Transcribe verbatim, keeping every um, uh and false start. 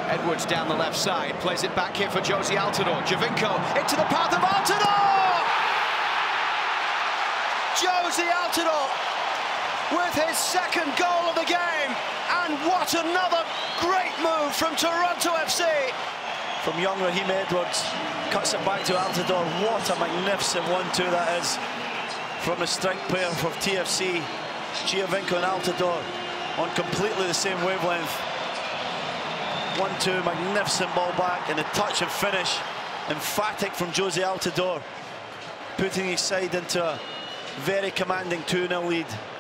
Edwards down the left side, plays it back here for Jozy Altidore. Giovinco into the path of Altidore! Jozy Altidore with his second goal of the game, and what another great move from Toronto F C. From young Raheem Edwards, cuts it back to Altidore. What a magnificent one two that is from the strike player for T F C. Giovinco and Altidore on completely the same wavelength. one two, magnificent ball back, and the touch and finish, emphatic from Jozy Altidore, putting his side into a very commanding two nil lead.